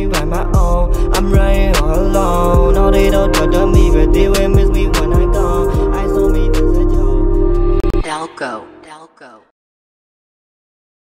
me by my own. I'm right all alone. All they don't judge me, but they will miss me when I go. I saw me as a joke. BLK.